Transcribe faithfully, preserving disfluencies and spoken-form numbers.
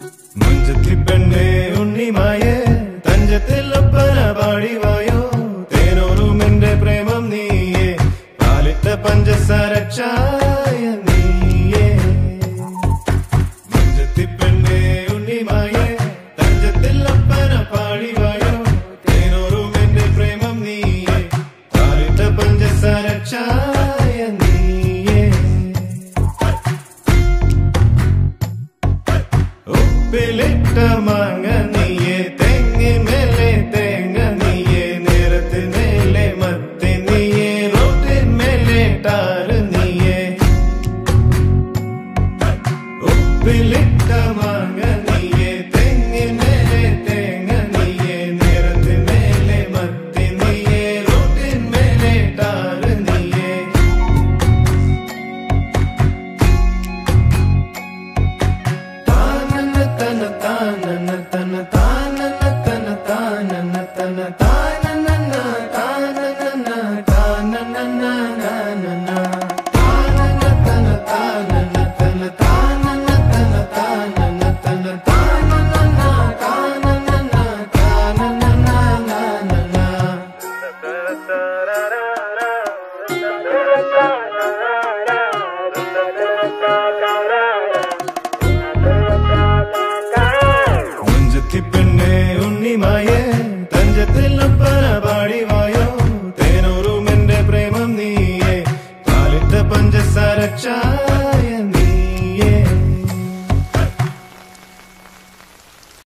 മുഞ്ചത്തി പെണ്ണേ ഉണ്ണിമായേ തഞ്ചത്തിലൊപ്പന പാടിവായോ തേനോറും എന്റെ പ്രേമം നീയേ പാലിട്ട പഞ്ചസാര ചായ നീയേ മുഞ്ചത്തി പെണ്ണേ ഉണ്ണിമായേ തഞ്ചത്തിലൊപ്പന പാടിവായോ തേനോറും എന്റെ പ്രേമം നീയേ പാലിട്ട പഞ്ചസാര ചായ നീയേ ഉപ്പിലിട്ട മാങ്ങ നീയേ തെങ്ങി മേലെ തേങ്ങ നീയേ നേരത്ത് മേലെ മത്തി നീയേ റോട്ടിൻ മേലെ ടാറ് നീയേ ഉപ്പിലിട്ട